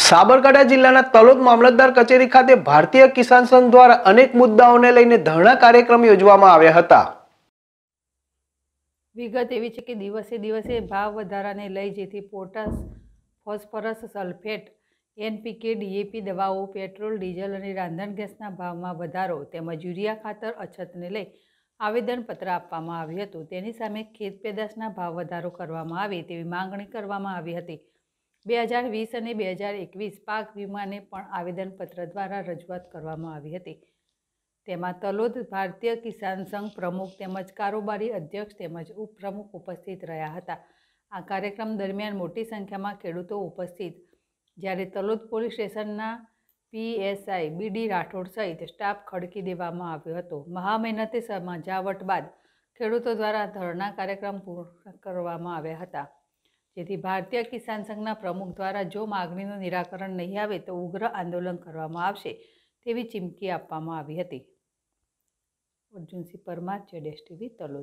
સાબરકાંઠા જિલ્લાના તલોદ મામલતદાર કચેરી ખાતે ભારતીય કિસાન સંઘ દ્વારા અનેક મુદ્દાઓને લઈને ધરણા કાર્યક્રમ યોજવામાં આવ્યા હતા। વિગત એવી છે કે દિવસે દિવસે ભાવ વધારાને લઈ જેથી potash, phosphorus, sulphate, NPK, DAP દવાઓ, પેટ્રોલ, ડીઝલ અને રાંધણ ગેસના ભાવમાં વધારો તેમજ યુરિયા ખાતર અછતને લઈ આવેદનપત્ર આપવામાં આવ્યું હતું। તેની સામે ખેત પેદાશના ભાવ વધારો કરવામાં આવે તેવી માંગણી કરવામાં આવી હતી। 2020 અને 2021 પાક વીમાને પણ આવેદનપત્ર દ્વારા રજૂઆત કરવામાં આવી હતી। તેમાં તલોદ ભારતીય કિસાન સંઘ પ્રમુખ તેમજ કારોબારી અધ્યક્ષ તેમજ ઉપપ્રમુખ ઉપસ્થિત રહ્યા હતા। આ કાર્યક્રમ દરમિયાન મોટી સંખ્યામાં ખેડૂતો ઉપસ્થિત, જ્યારે તલોદ પોલીસ સ્ટેશનના પીએસઆઈ બીડી રાઠોડ સહિત સ્ટાફ ખડકી દેવામાં આવ્યો હતો। મહામહેનતે સમજાવટ બાદ ખેડૂતો દ્વારા ધરણા કાર્યક્રમ પૂર્ણ કરવામાં આવ્યા હતા, જેથી ભારતીય કિસાન સંઘના પ્રમુખ દ્વારા જો માગણીનું નિરાકરણ નહીં આવે તો ઉગ્ર આંદોલન કરવામાં આવશે તેવી ચીમકી આપવામાં આવી હતી। અર્જુનસિંહ પરમાર, જેડેશ ટીવી, તલોદ।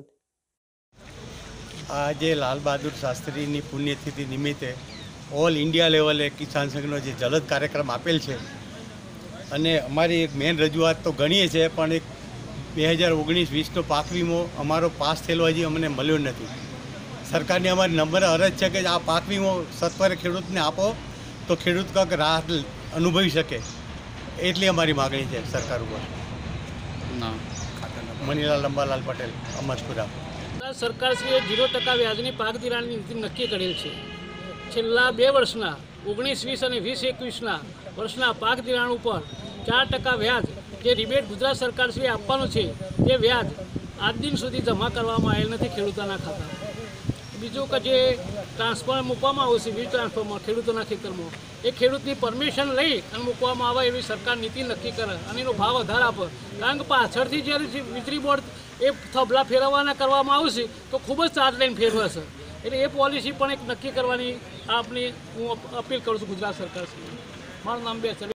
આજે લાલ બહાદુર શાસ્ત્રીની પુણ્યતિથિ નિમિત્તે ઓલ ઇન્ડિયા લેવલે કિસાન સંઘનો જે જલદ કાર્યક્રમ આપેલ છે અને અમારી એક મેન રજૂઆત તો ગણીએ છે, પણ એક 2019-20નો પાક વીમો અમારો પાસ થયેલો હજી અમને મળ્યો નથી। સરકારની અમારી નંબર અરજ છે કે આ પાક વીમો સત્વરે ખેડૂતને આપો તો ખેડૂત કંઈક રાહત અનુભવી શકે, એટલી અમારી માગણી છે સરકાર ઉપર। મનીલાલ અંબાલાલ પટેલ, અમદપુરા। સરકારશ્રીએ 0% વ્યાજની પાક ધિરાણની નીતિ નક્કી કરેલ છે। છેલ્લા 2 વર્ષના 19-20 અને 20-21ના વર્ષના પાક ધિરાણ ઉપર 4% વ્યાજ જે રિબેટ ગુજરાત સરકારશ્રીએ આપવાનું છે તે વ્યાજ આજ દિન સુધી જમા કરવામાં આવેલ નથી ખેડૂતોના ખાતામાં। બીજું કે જે ટ્રાન્સફર મૂકવામાં આવશે વીજ ટ્રાન્સફરમાં ખેડૂતોના ખેતરમાં, એ ખેડૂતની પરમિશન લઈ અને મૂકવામાં આવે એવી સરકાર નીતિ નક્કી કરે અને એનો ભાવ વધારે આપે। કારણ કે પાછળથી જ્યારે વીજળી બોર્ડ એ થબલા ફેરવવાના કરવામાં આવશે તો ખૂબ જ ચાર્જ લઈને ફેરવાશે, એટલે એ પોલિસી પણ એક નક્કી કરવાની આપણી હું અપીલ કરું છું ગુજરાત સરકાર શ્રી। મારું નામ બેસર।